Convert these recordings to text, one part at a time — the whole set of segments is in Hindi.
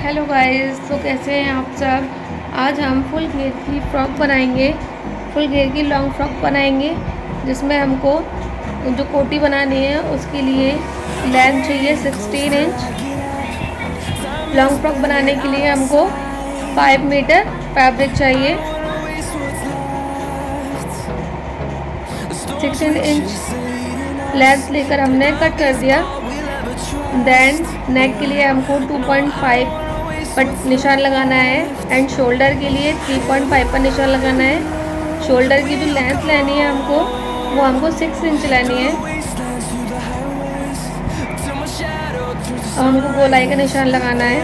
हेलो गाइस, तो कैसे हैं आप सब। आज हम फुल घेर की फ़्रॉक बनाएंगे। फुल घेर की लॉन्ग फ्रॉक बनाएंगे जिसमें हमको जो कोटी बनानी है उसके लिए लेंथ चाहिए 16 इंच। लॉन्ग फ्रॉक बनाने के लिए हमको 5 मीटर फैब्रिक चाहिए। 16 इंच लेंथ लेकर हमने कट कर दिया। देन नेक के लिए हमको 2.5 पर निशान लगाना है एंड शोल्डर के लिए 3.5 पर निशान लगाना है। शोल्डर की जो लेंथ लेनी है वो हमको 6 इंच लेनी है। और हमको गोलाई का निशान लगाना है।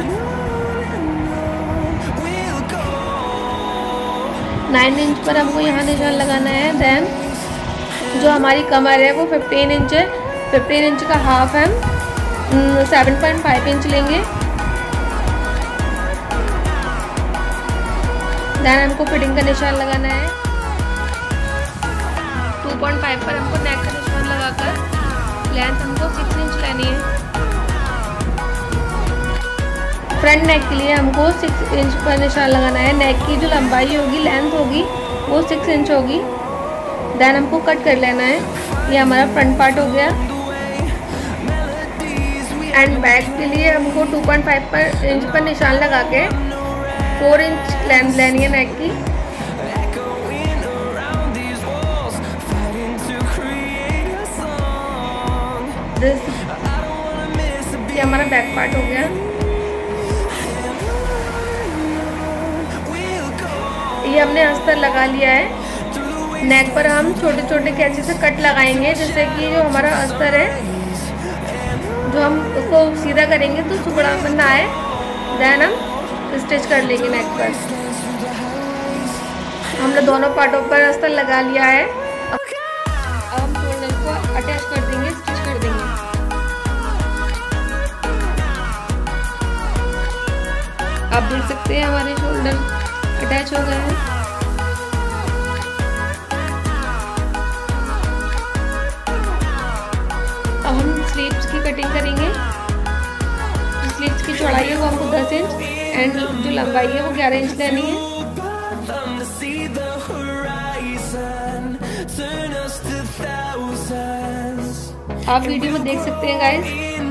9 इंच पर हमको यहाँ निशान लगाना है। देन जो हमारी कमर है वो 15 इंच है। 15 इंच का हाफ हम 7.5 इंच लेंगे। देन हमको फिटिंग का निशान लगाना है। 2.5 पर हमको नेक का निशान लगाकर लेंथ हमको 6 इंच लेनी है। फ्रंट नेक के लिए हमको 6 इंच पर निशान लगाना है। नेक की जो लंबाई होगी, लेंथ होगी, वो 6 इंच होगी। देन हमको कट कर लेना है। ये हमारा फ्रंट पार्ट हो गया। एंड बैक के लिए हमको 2.5 इंच पर निशान लगा के 4 इंच लेंथ लेनी है नेक की। ये हमारा बैक पार्ट हो गया। ये हमने अस्तर लगा लिया है। नेक पर हम छोटे छोटे कैंची से कट लगाएंगे, जैसे कि जो हमारा अस्तर है, जो हम उसको सीधा करेंगे तो टुकड़ा ना आए। देन हम स्टिच कर लेंगे नेक पर। हमने दोनों पार्टों पर अस्तर लगा लिया है। अब हम शोल्डर को अटैच कर देंगे, स्टिच कर देंगे। आप देख सकते हैं हमारे शोल्डर अटैच हो गए हैं। अब हम स्लीव्स की कटिंग करेंगे। स्लीव्स की चौड़ाई है वो हमको 10 इंच एंड जो लंबाई है वो 11 इंच लेनी है। आप वीडियो में देख सकते हैं गाइस।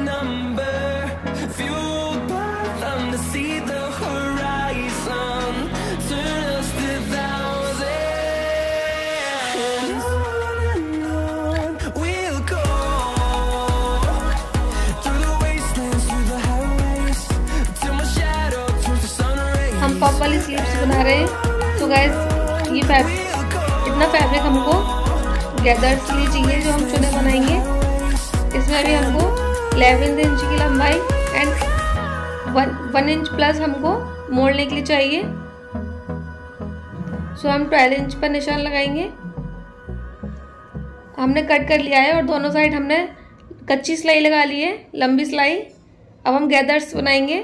हम पफ वाली स्लीव्स बना रहे हैं। तो गाइस ये इतना फैब्रिक हमको गैदर्स के लिए चाहिए जो हम चुने बनाएंगे। इसमें भी हमको 11 इंच की लंबाई एंड 1 इंच प्लस हमको मोड़ने के लिए चाहिए। सो हम 12 इंच पर निशान लगाएंगे। हमने कट कर लिया है और दोनों साइड हमने कच्ची सिलाई लगा ली है, लंबी सिलाई। अब हम गैदर्स बनाएंगे।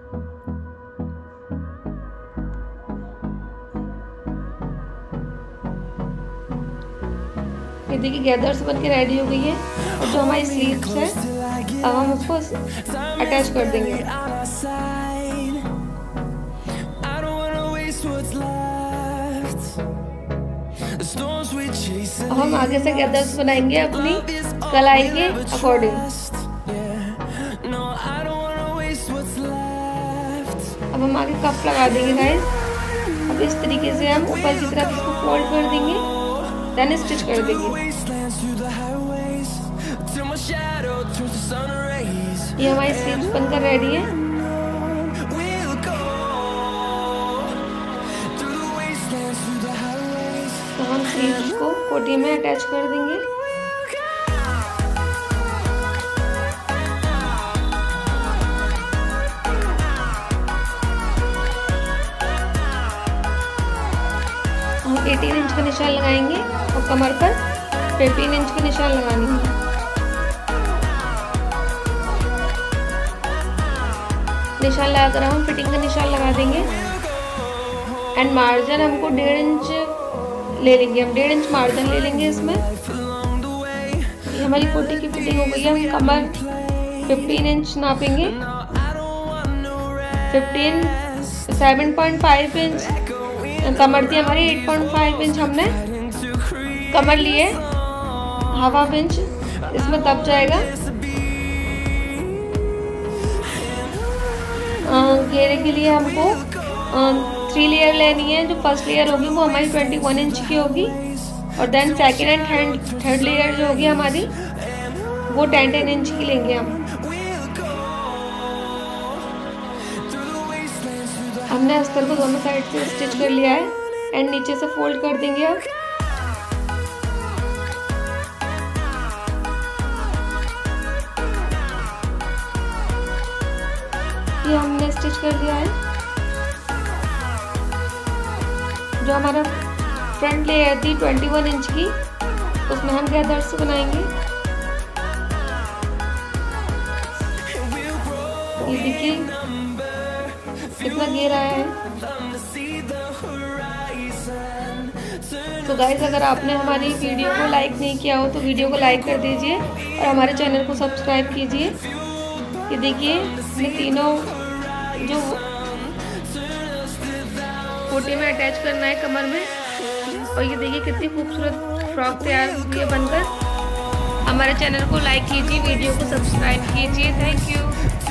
ये देखिए गैदर्स बन के रेडी हो गई है। और जो हमारी स्लीव्स है अब हम उसको अटैच कर देंगे। अब हम आगे से गैदर्स बनाएंगे अपनी कलाई के अकॉर्डिंग। अब हम आगे कफ लगा देंगे गाइस। अब इस तरीके से हम ऊपर की तरफ इसको फोल्ड कर देंगे, देन स्टिच कर देंगे। ये हमारी स्लीव्स बनकर रेडी है। तो हम स्लीव्स को कोटी में अटैच कर देंगे। हम 18 इंच का निशान लगाएंगे और कमर पर 15 इंच का निशान लगानी है। निशान लगाकर हम फिटिंग का निशान लगा देंगे एंड मार्जिन हमको 1.5 इंच ले लेंगे। हम 1.5 इंच मार्जिन ले लेंगे इसमें। ये हमारी कोटी की फिटिंग हो गई है। हम कमर 15 इंच नापेंगे 7.5 इंच कमर थी हमारी। 8.5 इंच हमने कमर लिए, हाफ इंच इसमें दब जाएगा। घेरे के लिए हमको 3 लेयर लेनी है। जो फर्स्ट लेयर होगी वो हमारी 21 इंच की होगी, और then second and third layer जो होगी हमारी वो 10 इंच की लेंगे हम। हमने अस्तर को दोनों साइड से स्टिच कर लिया है एंड नीचे से फोल्ड कर देंगे अब। ये हमने स्टिच कर लिया है। जो हमारा फ्रंट लेयर थी 21 इंच की, उसमें हम गैदर्स बनाएंगे। ये देखिए कितना घेरा है। तो गाइस, अगर आपने हमारी वीडियो को लाइक नहीं किया हो तो वीडियो को लाइक कर दीजिए और हमारे चैनल को सब्सक्राइब कीजिए। ये देखिए ये तीनों जो कोटी में अटैच करना है कमर में। और ये देखिए कितनी खूबसूरत फ्रॉक तैयार हुई है बनकर। हमारे चैनल को लाइक कीजिए, वीडियो को सब्सक्राइब कीजिए। Thank you.